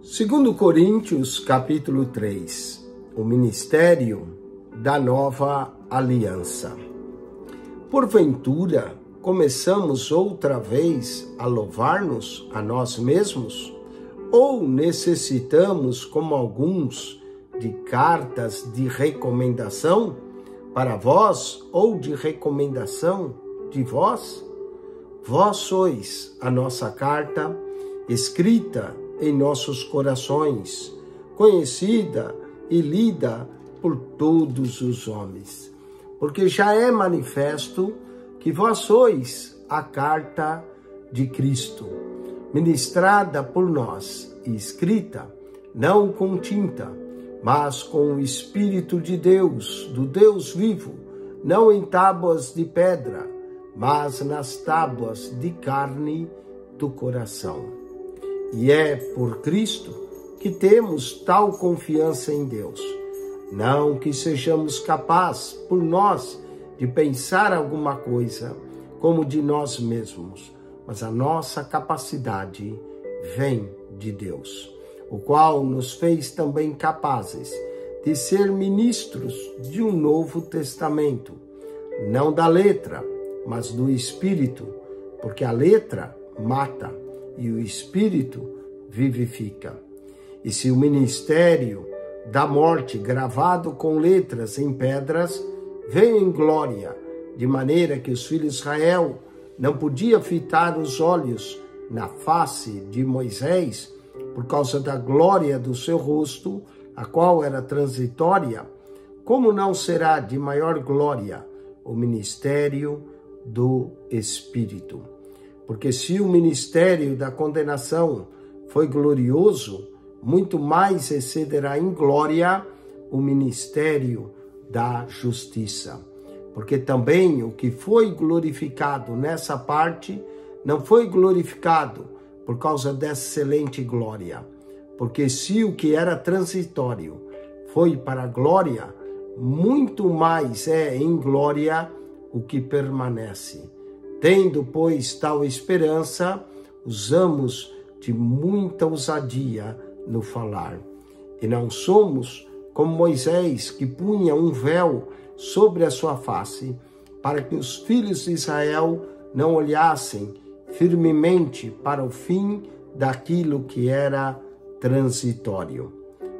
Segundo Coríntios, capítulo 3, o ministério da nova aliança. Porventura, começamos outra vez a louvar-nos a nós mesmos? Ou necessitamos, como alguns, de cartas de recomendação para vós ou de recomendação de vós? Vós sois a nossa carta escrita em nossos corações, conhecida e lida por todos os homens. Porque já é manifesto que vós sois a carta de Cristo, ministrada por nós e escrita, não com tinta, mas com o Espírito de Deus, do Deus vivo, não em tábuas de pedra, mas nas tábuas de carne do coração. E é por Cristo que temos tal confiança em Deus. Não que sejamos capazes, por nós, de pensar alguma coisa como de nós mesmos, mas a nossa capacidade vem de Deus, o qual nos fez também capazes de ser ministros de um novo testamento, não da letra, mas do Espírito, porque a letra mata e o Espírito vivifica. E se o ministério da morte, gravado com letras em pedras, veio em glória, de maneira que os filhos de Israel não podiam fitar os olhos na face de Moisés, por causa da glória do seu rosto, a qual era transitória, como não será de maior glória o ministério do Espírito? Porque se o ministério da condenação foi glorioso, muito mais excederá em glória o ministério da justiça. Porque também o que foi glorificado nessa parte não foi glorificado por causa dessa excelente glória. Porque se o que era transitório foi para a glória, muito mais é em glória o que permanece. Tendo, pois, tal esperança, usamos de muita ousadia no falar. E não somos como Moisés, que punha um véu sobre a sua face, para que os filhos de Israel não olhassem firmemente para o fim daquilo que era transitório.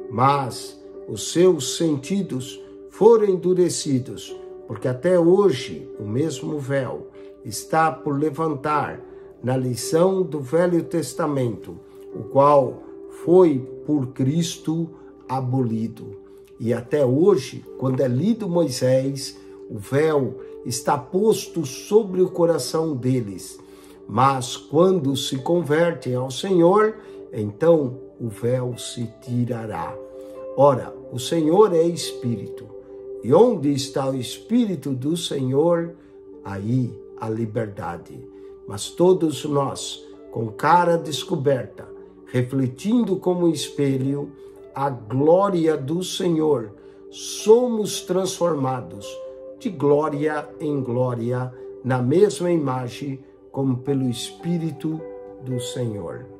Mas os seus sentidos foram endurecidos, porque até hoje o mesmo véu está por levantar na lição do Velho Testamento, o qual foi por Cristo abolido. E até hoje, quando é lido Moisés, o véu está posto sobre o coração deles. Mas quando se convertem ao Senhor, então o véu se tirará. Ora, o Senhor é Espírito, e onde está o Espírito do Senhor, aí a liberdade. Mas todos nós, com cara descoberta, refletindo como espelho a glória do Senhor, somos transformados de glória em glória, na mesma imagem, como pelo Espírito do Senhor.